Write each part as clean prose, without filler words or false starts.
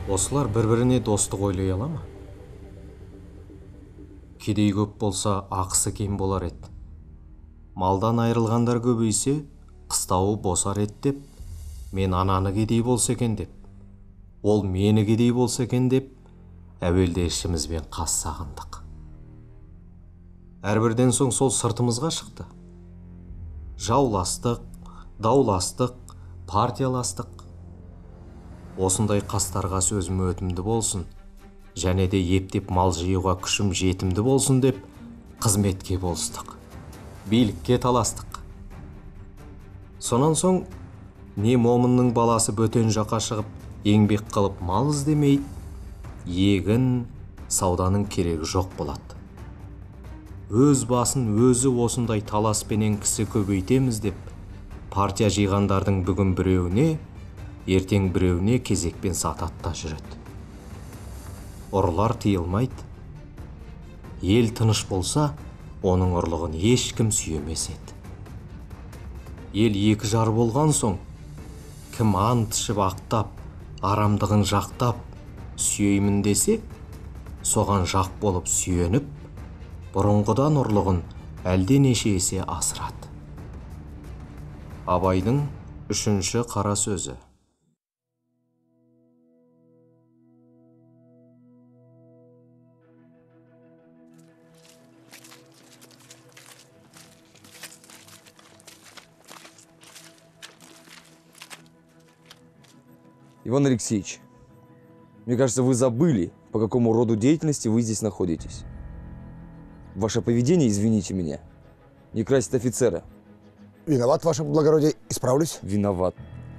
Осылар бір-біріне достық ойлай ала ма? Кедей көп болса, ақысы кем болар еді. Малдан айырылғандар көбейсе, қыстауы босар еді деп, мен ананы кедей болса екен деп, ол мені кедей болса екен деп, әуелде ішімізбен қас сағындық. Әрбірден соң сол сыртымызға шықты. Жауластық, дауластық, партияластық. Осындай қастарға сөзім өтімді болсын, және де ептеп мал жиюға күшім жетімді болсын деп, қызметке болыстық, билікке таластық. Сонан соң, не момынның баласы бөтен жаққа шығып, еңбек қылып мал іздемейді, егін, сауданың керегі жоқ болады. Өз басын өзі осындай таласпенен кісі көбейтеміз деп, партия жиғандардың бүгін біреуіне, ертең біреуіне кезекпен сататта жүреді. Ұрлар тыйылмайды. Ел тыныш болса, оның ұрлығын ешкім сүйемес еді. Ел екі жар болған соң, кім ант ішіп ақтап, арамдығын жақтап, сүйеймін десе, соған жақ болып сүйеніп, бұрынғыдан ұрлығын әлденеше есе асырады. Абайдың 3-ші қара сөзі. Иван Алексеевич, мне кажется, вы забыли, по какому роду деятельности вы здесь находитесь. Ваше поведение, извините меня, не красит офицера. Виноват, ваше благородие, исправлюсь. Виноват.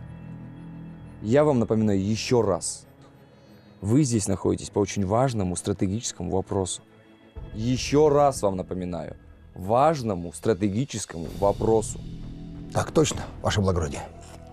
Я вам напоминаю еще раз. Вы здесь находитесь по очень важному стратегическому вопросу. Еще раз вам напоминаю. Важному стратегическому вопросу. Так точно, ваше благородие.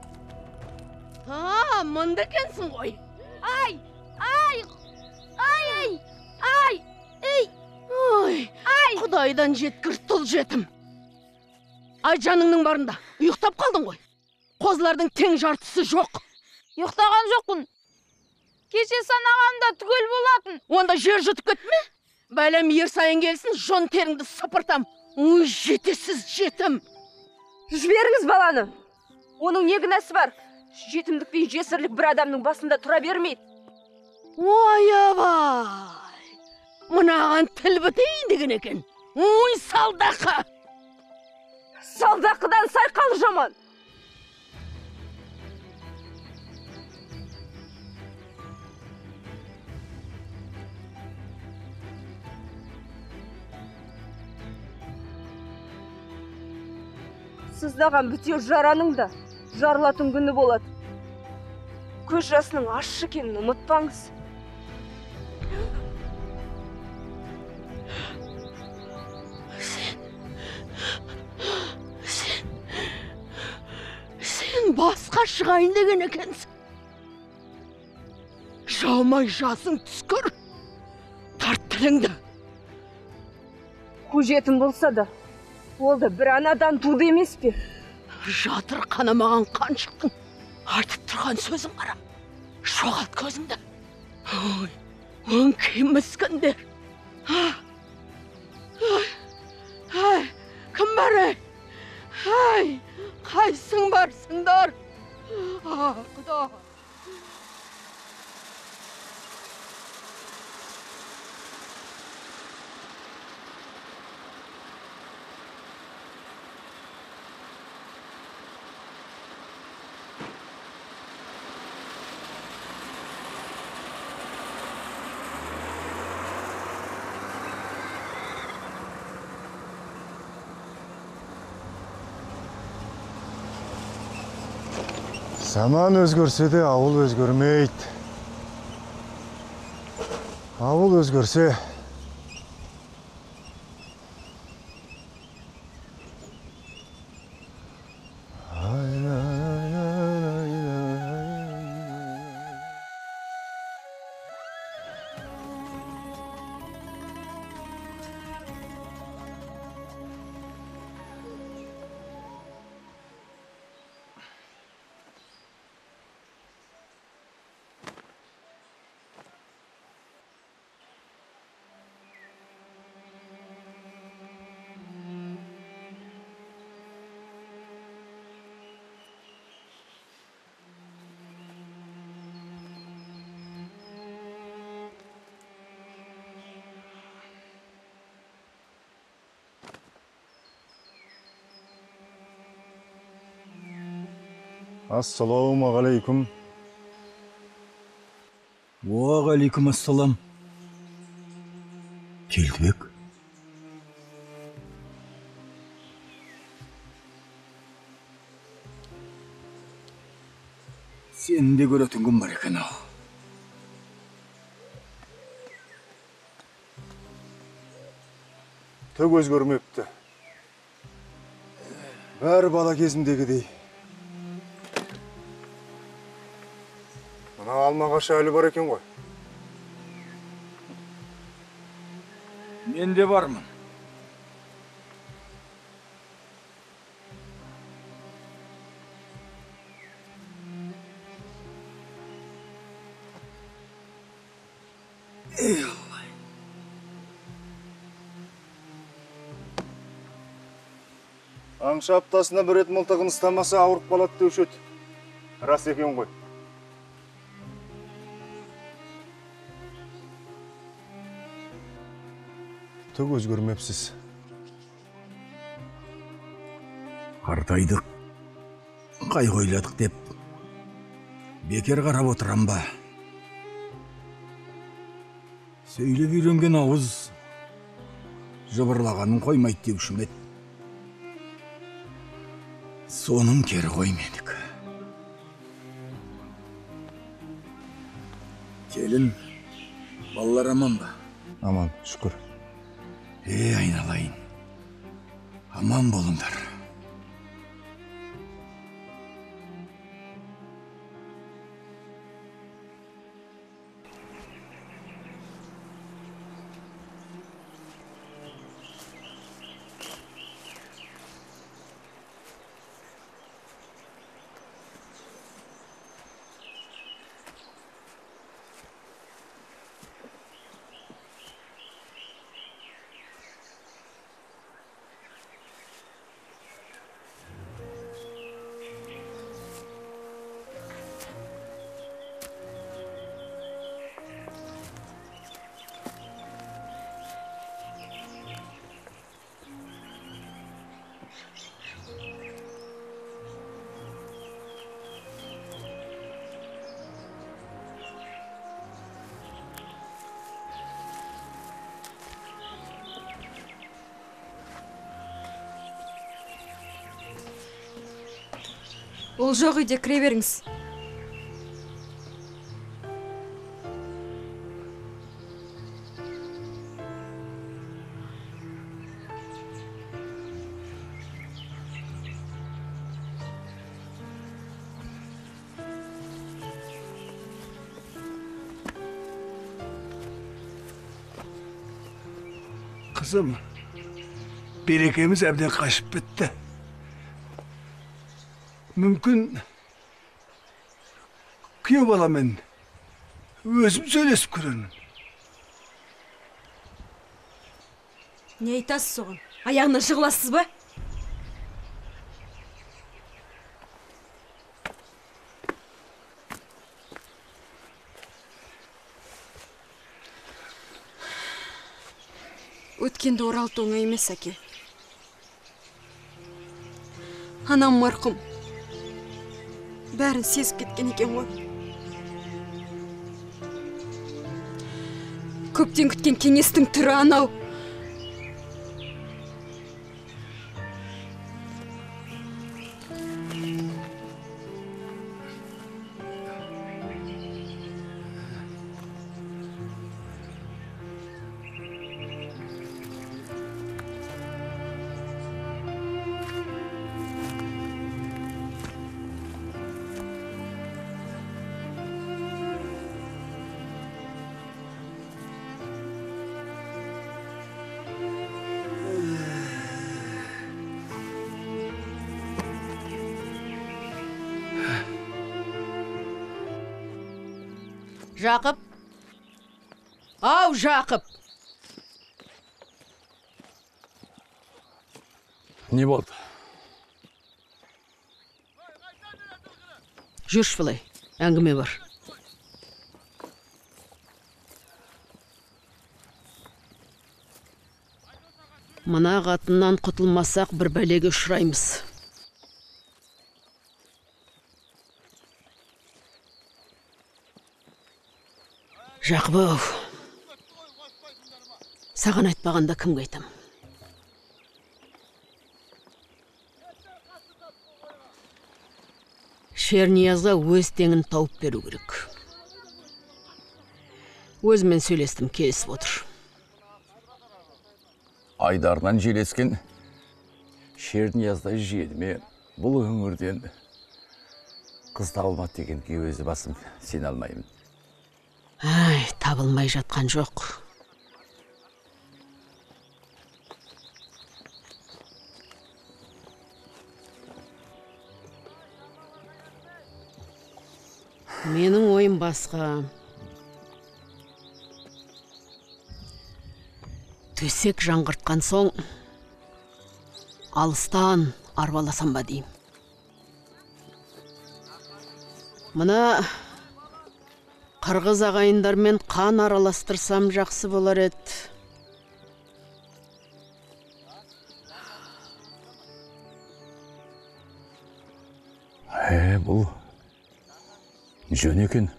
Мында екенсің ғой. Ай! Ай! Ай! Ай! Ай! Ай! Құдайдан жеткір тұл жетім. Ай, жаныңның барында. Ұйықтап қалдың ғой. Қозылардың тең жартысы жоқ. Ұйықтаған жоқпын. Кеше санағанда түгел болатын. Онда жер жұтып кетме? Бәлем ер сайын келсін, жон теріңді сыпыртам. Ой, жетесіз жетім. Жіберіңіз баланы. Оның не күнәсі бар? Жетімдік пен жесірлік бір адамның басында тұра бермейді. Ой, абай. Мынаған тіл бітейін деген екен. Ой, салдақы. Салдақыдан сайқал жаман. Сыздаған бітеу жараның да жарылатын күні болады. Көз жасының ащы екенін ұмытпаңыз. Сен басқа шығайын деген екенсің. Жаумай жасың түскір. Тарт тіліңді. Қожетім болса да, ол да бір анадан туды емес пе? Жатыр қанамаған қаншықтың. Артып тұрған сөзің қарам. Жоғалт көзіңді. Ой, өңкей міскіндер. Ай, кім бар ей? Ай, қайсың барсыңдар? Құда. Заман өзгөрсе де ауыл өзгөрмейді. Ауыл өзгөрсе Ассалаумағалейкум. Уағалейкум ассалам. Келдібек. Сені де көретін күн бар екен ау. Түк өзгермепті. Бәрі бала кезімдегідей. Мына алма ағашы әлі бар екен ғой. Мен де бармын. Аңшы аптасына бір рет мылтығын ұстамаса ауырып қалады деуші еді. Рас екен ғой. Түк өзгермепсіз. Қартайдық, қай қойладық деп, бекер қарап отырам ба? Сөйлеп үйренген ауыз, жыбырлағанын қоймайды деушім еді. Соның кері қоймедік. Келін, балалар аман ба? Аман, шүкір. Айналайын. Аман болыңдар. Ол жоқ үйде, кіре беріңіз. Қызым, берекеміз әбден қашып бітті. Мүмкін күйеу баламен өзім сөйлесіп көремін. Не айтасыз соған? Аяғына жығыласыз ба? Өткенді оралту оңай емес, әке. Анам марқұм. Бәрін сезіп кеткен екен ғой. Көптен күткен кеңестің түрі анау. Жақып. Ау, Жақып. Не болды? Жүрші былай, әңгіме бар. Мына қатыннан құтылмасақ бір бәлеге ұшыраймыз. Жақып, саған айтпағанда кімге айтам? Шерниязға өз теңін тауып беру керек. Өзімен сөйлестім, келісіп отыр. Айдарынан желескен Шернияздай желіме бұл өңірден қыз табылмады дегенге өзі басым сене алмаймын. Ай, табылмай жатқан жоқ. Менің ойым басқа. Төсек жаңғыртқан соң, алыстан арбаласам ба деймін. Мына қырғыз ағайындармен қан араластырсам жақсы болар еді. Бұл жөн екен.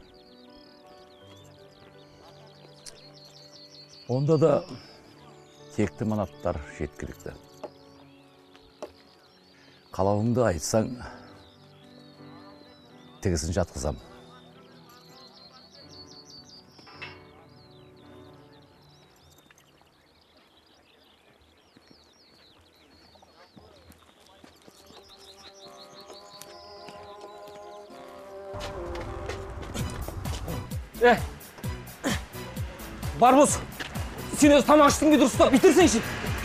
Онда да текті манаттар жеткілікті. Қалауыңды айтсаң, тегісін жатқызам. Барбос, сен өзі тамақ іштің бе дұрыстап, битерсеңші.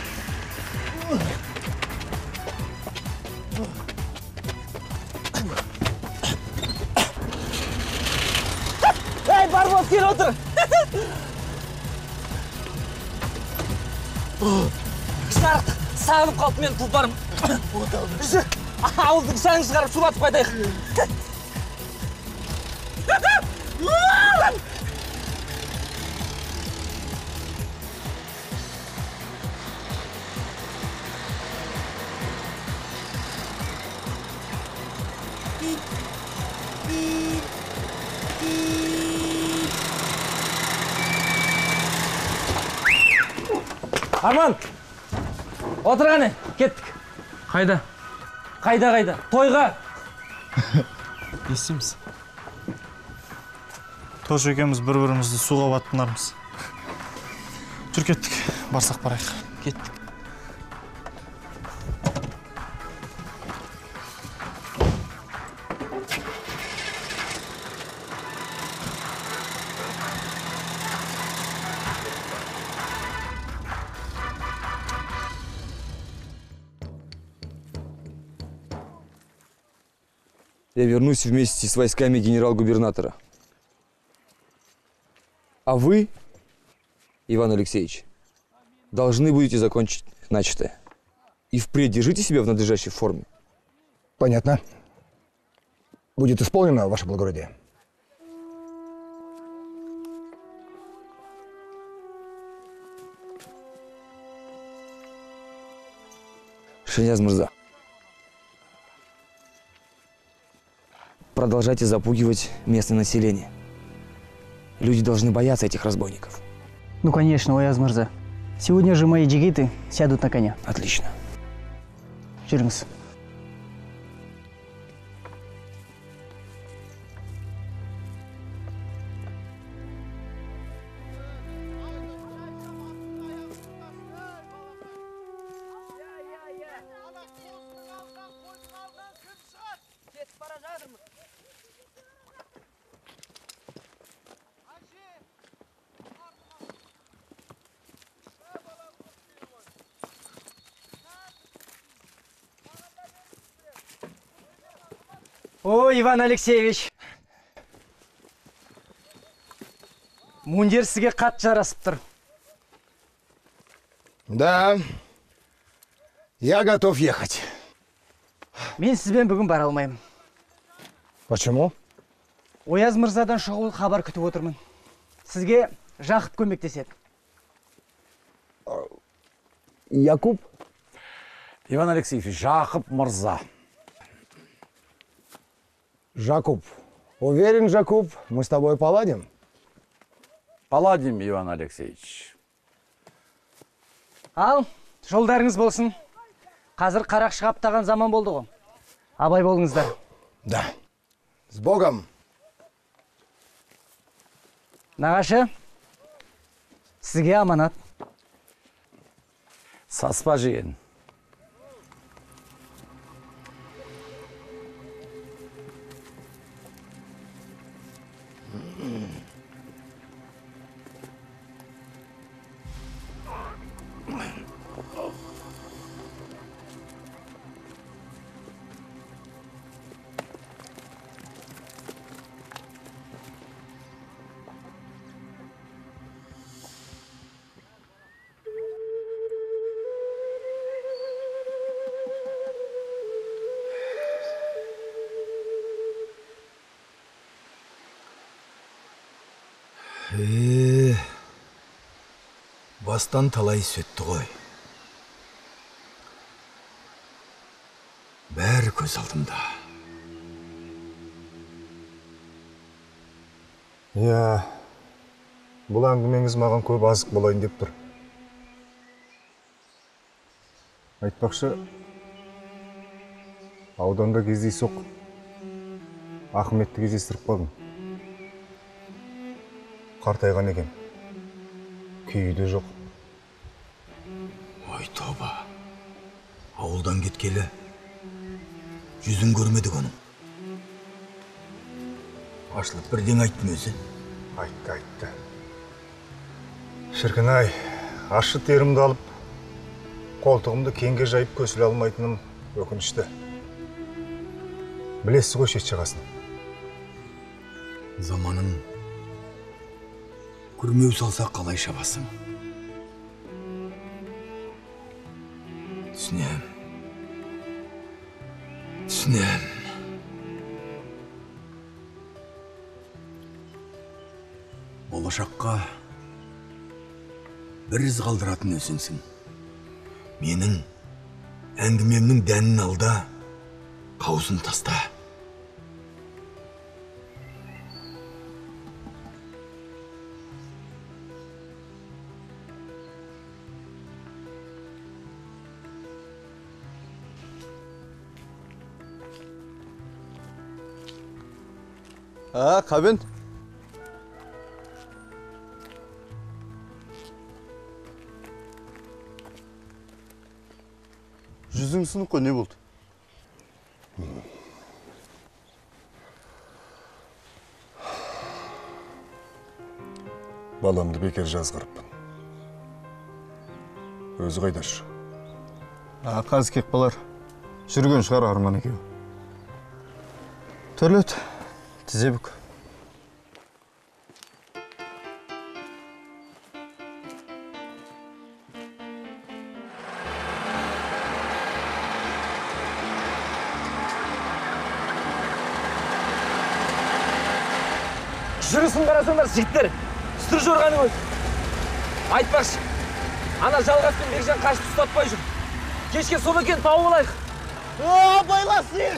Ей, Барбос, кел отыр. Шарық, сағынып қалды мен тұлпарым. Ауылдың саңын шығарып шулатып қайтайық. Арман, отырғаны, кеттік. Қайда? Қайда? Тойға. Естиміз. Тош екеуміз бір-бірімізді суға баттынармыз. Жүр кеттік, барсақ барайық. Кеттік. Я вернусь вместе с войсками генерал-губернатора. А вы, Иван Алексеевич, должны будете закончить начатое. И впредь держите себя в надлежащей форме. Понятно. Будет исполнено, ваше благородие. Шерняз Мырза, продолжайте запугивать местное население. Люди должны бояться этих разбойников. Ну, конечно, Ояз Мырза. Сегодня же мои джигиты сядут на коня. Отлично. Жүріңіз. О, Иван Алексеевич. Мундир сізге қатты жарасып тұр. Да, я готов ехать. Мен сізбен бүгін бара алмаймын. Почему? Ояз Мырзадан шұғыл хабар күтіп отырмын. Сізге Жақып көмектеседі. Якуб? Иван Алексеевич, Жақып Мырза. Жакуб. Уверен, Жакуб, мы с тобой поладим? Паладин Иван Алексеевич. Ал, жолдарыңыз болсын. Қазір қарақшы қаптаған заман болды ғой. Абай болыңыздар. Да. С Богом. Нағашы, сізге аманат. Саспа жиен. Бастан талай сөтті ғой. Бәрі көз алдымда. Иә, бұл әңгімеңіз маған көп азық болайын деп тұр. Айтпақшы, ауданда кездейсоқ Ахметті кездестіріп қалдым. Қартайған екен. Күйі жоқ. Ой, тоба. Ауылдан кеткелі. Жүзін көрмедік оның. Ашылып бірден айттым өзі. Айтты. Шіркін-ай, ашы терімді алып, қолтығымды кеңге жайып көсіле алмайтыным өкінішті. Білесіз ғой шет шығасын. Заманың күрмеу салса қалай шабасың? Түсінем. Болашаққа бір із қалдыратын өзіңсің. Менің әңгімемнің дәнін алда, қауызын таста. Қабен? Жүзің сынық қой, не болды? Баламды бекер жазғырыппын. Өзі қайда жүр? Қаз кек балар. Жүрген шығар Арман екеу. Төрлет, тізе бүк. Жүрісін қарасаңдар, жігіттер, сүр жорғаны көз. Айтпақшы, ана жалғас пен Бекжан қашты ұстатпай жүр. Кешке соны екен тауып алайық. Байласын!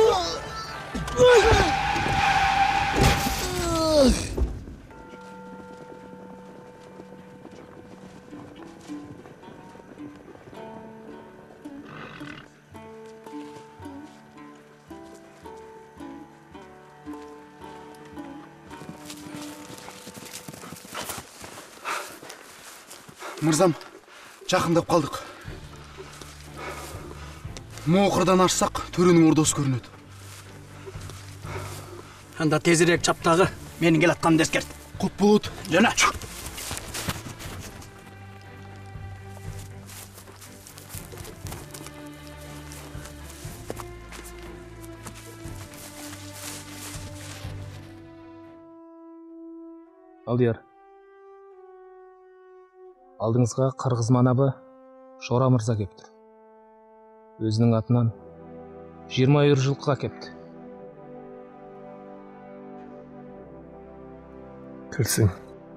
Мырзам, жақындап қалдық. Моқырдан ашсақ, төренің ордасы көрінеді. Анда тезірек чаптағы, менің кел атқанымды ескерт. Құт бұлыт. Жана. Алдияр. Алдыңызға қырғыз манабы Шора мырза кеп тұр. Өзінің атынан 20 үйір жылқыға кепті. Кірсің.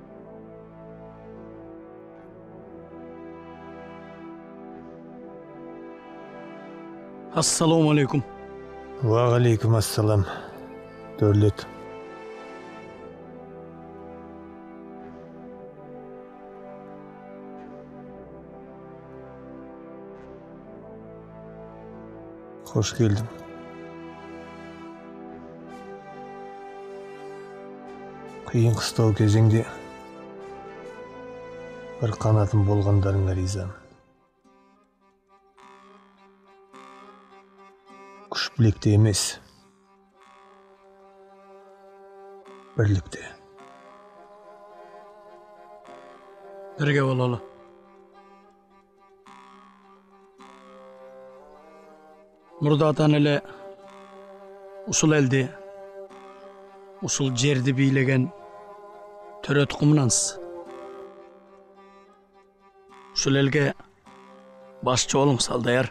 Ассаламу алейкум. Уағалейкум ассалам. Төрлет. Қош келдім. Қиын қыстау кезеңде бір қанатым болғандарыңа ризамын. Күш білекте емес, бірлікте. Бірге болалы. Мұрдатан әлі ұсыл әлде, ұсыл жерді билеген төре тұқымынансыз. Ұсыл әлге басшы олың салдаяр.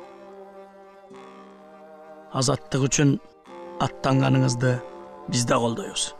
Азаттық үшін аттанғаныңызды бізде қолдайыз.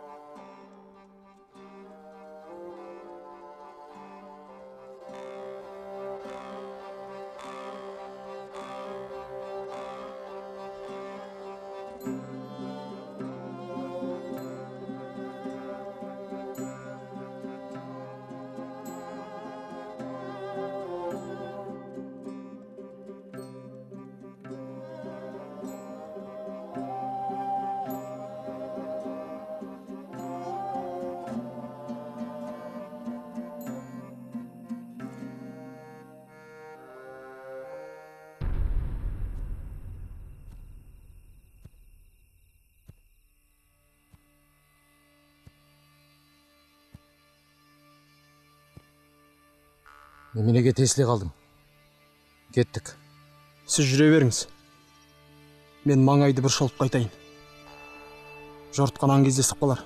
Немелеге тесіле қалдың. Кеттік. Сіз жүре беріңіз. Мен маңайды бір шолып қайтайын. Жортқан кездесіп қалар.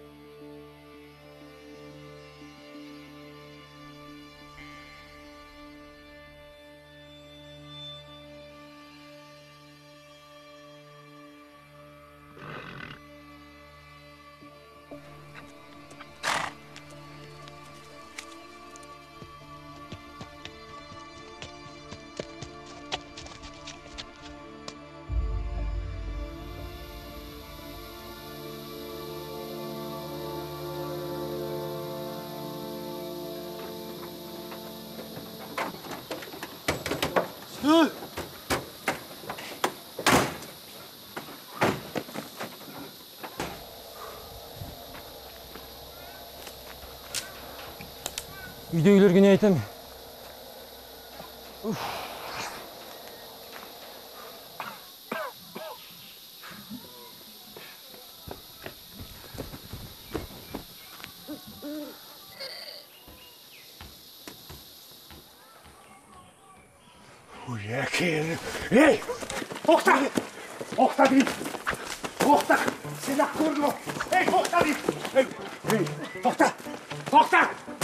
Үйдегілерге не айтамын? Ей! Тоқта! Тоқта деймін! Тоқта! Сен ақ көрдің ғой! Ей, тоқта деймін! Ей, тоқта! Тоқта!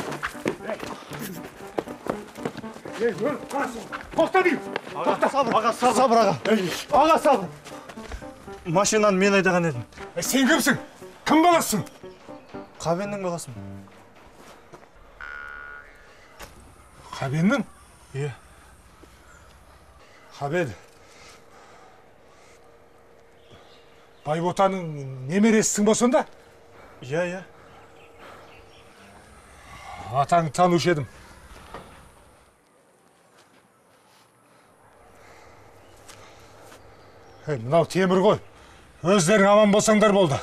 Ей, өліп қаласың! Тоқта деймін! Тоқта! Сабыр аға. Аға сабыр. Машинаны мен айдаған едім. Сен кімсің? Кім баласың? Қабеннің баласымын. Қабеннің? Иә. Қабен. Байботаның немересісің ба сонда? Иә. Атаңды танушы едім. Мынау темір ғой. Өздерің аман болсаңдар болды.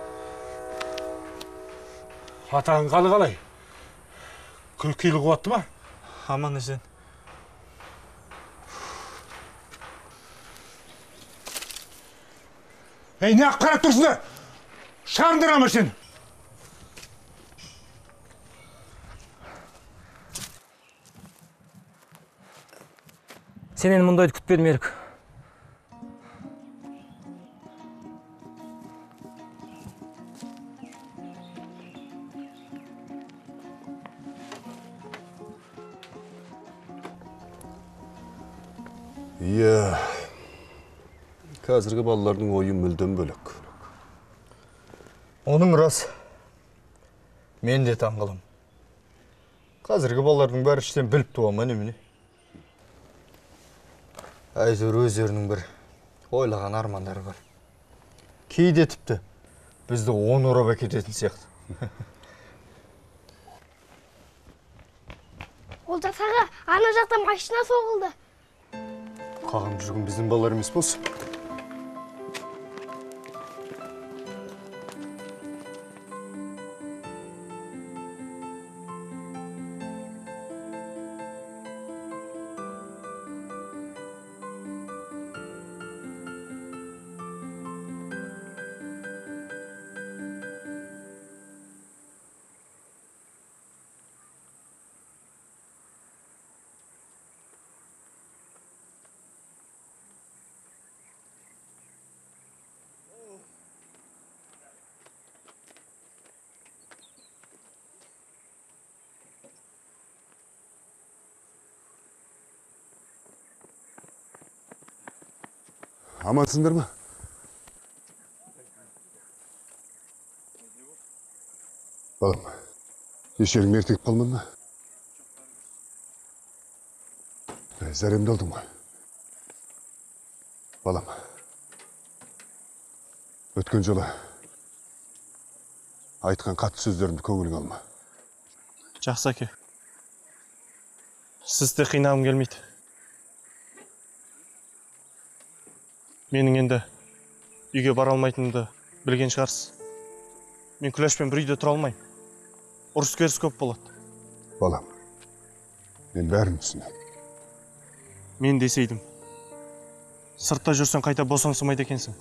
Атаң қалай? Күлкейлі қуатты ма? Аман есен. Ей, не ақ қарап тұрсыңдар? Шағындыра ма сен? Сенен мұндайды күтпедім, Ерік. Иә, қазіргі балалардың ойы мүлдем бөлек. Оның рас. Мен де таңғалам. Қазіргі балалардың бәрі іштен біліп туама немене. Әйтеуір өздерінің бір ойлаған армандары бар. Кейде тіпті бізді орап әкететін сияқты. Олжас аға, ана жақта машина соғылды. Қағанып жүрген біздің балалар емес болсын. Амансыңдар ма? Балам, ешерің ертіп қалмадың ба? Зәремді алдың ғой. Балам, өткен жолы айтқан қатты сөздерімді көңіліңе алма. Жақсы әке. Сізді қинағым келмейді. Менің енді үйге бара алмайтынымды білген шығарсыз. Мен Күләшпен бір үйде тұра алмаймын. Ұрыс керіс көп болады. Балам, мен бәрін түсінемін. Мен десейдім. Сыртта жүрсен қайта босаңсымайды екенсің.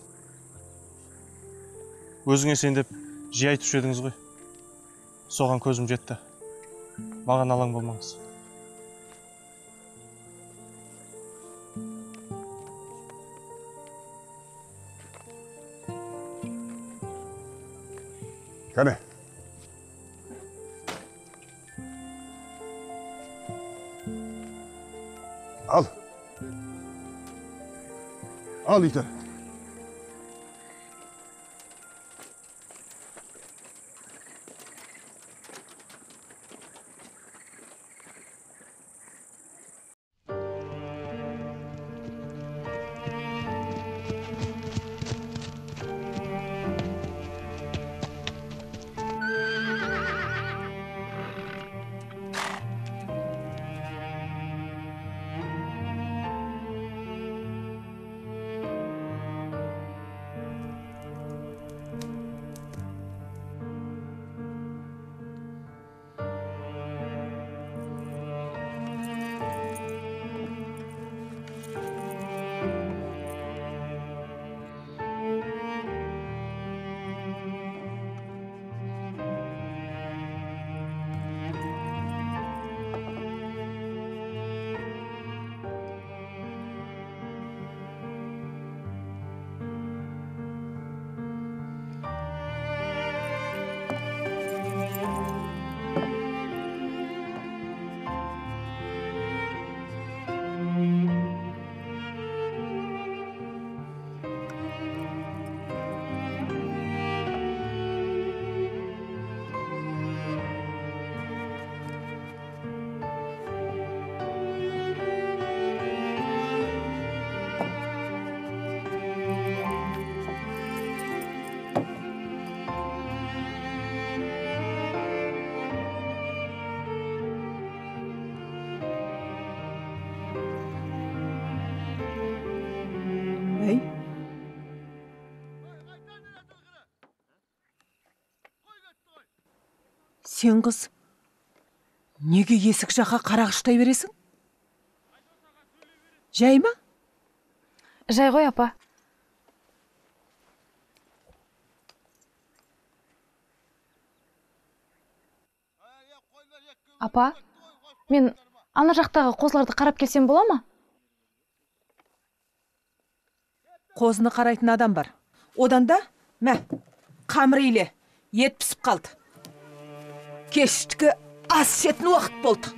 Өзіңе сен деп жиі айтып едіңіз ғой. Соған көзім жетті. Маған алаң болмаңыз. Кәне. Ал. Ал итер. Сен қыз, неге есік жаққа қарағыштай бересің? Жай ма? Жай ғой, апа. Апа, мен ана жақтағы қозыларды қарап келсем бола ма? Қозыны қарайтын адам бар. Одан да, мә, қамыр иле, ет пісіп қалды. Кештікі ас ішетін уақыт болды.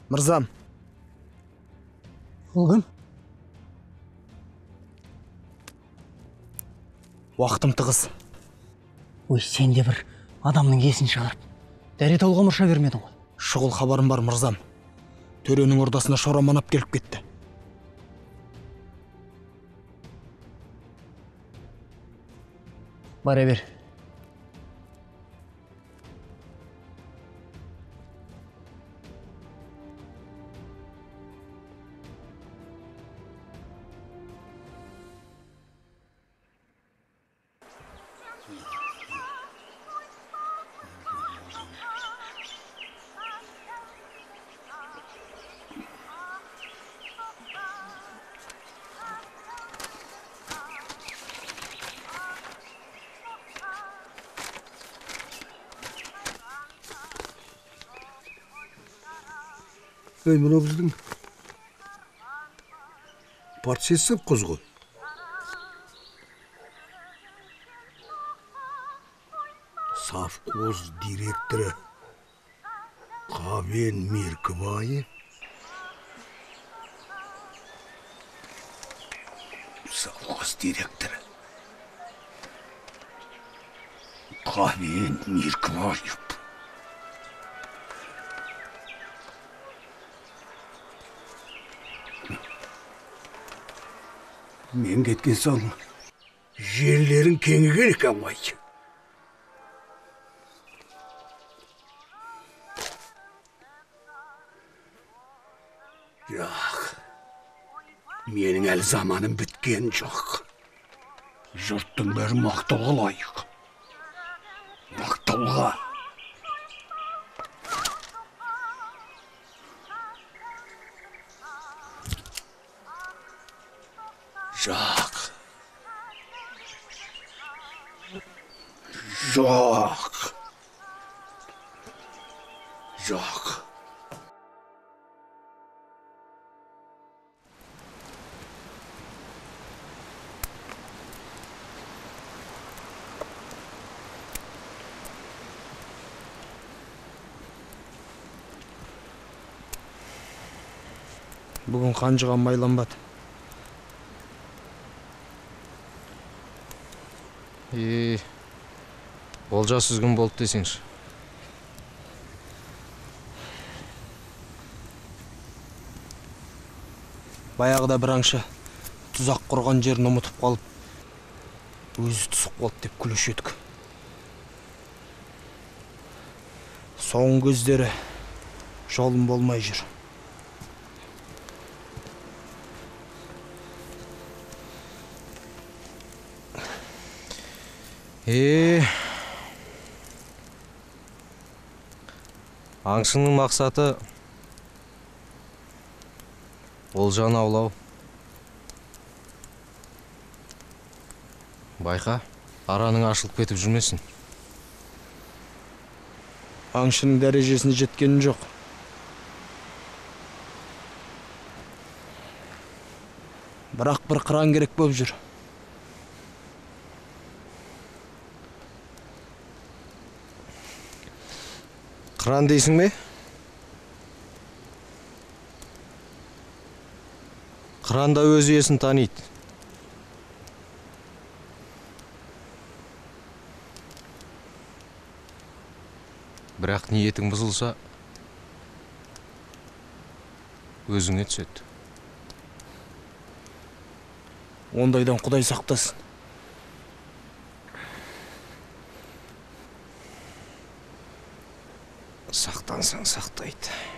Мырзам. Ол кім? Уақытым тығыз. Ой, сен де бір адамның есін шығарып. Дәрет алуға мұрша бермедің ғой. Шұғыл хабарым бар, мырзам. Төренің ордасына Шора манап келіп кетті. Бара бер. Ей, мына біздің партия совхоз ғой. Совхоз директоры Қабен Меркібаев. Совхоз директоры Қабен Меркібаев. Мен кеткен соң жерлерін кеңіген екен ғой. Жоқ, менің әлі заманым біткен жоқ. Жұрттың бәрі мақтауға лайық. Мақтауға. Жоқ. Жоқ. Жоқ. Бүгін қанжыға майланбады. Олжас үзгін болды десеңші. Баяғыда бір аңшы тұзақ құрған жерін ұмытып қалып, өзі түсіп қалды деп күлуші едік. Соңғы көздері жолым болмай жүр. Аңшының мақсаты олжаны аулау. Байқа, араның ашылып кетіп жүрмесін. Аңшының дәрежесіне жеткенін жоқ. Бірақ бір қыран керек болып жүр. Қыран дейсің бе? Қыран да өз иесін таниды. Бірақ ниетің бұзылса, өзіңе түседі. Ондайдан Құдай сақтасын. Сақтансаң сақтайды.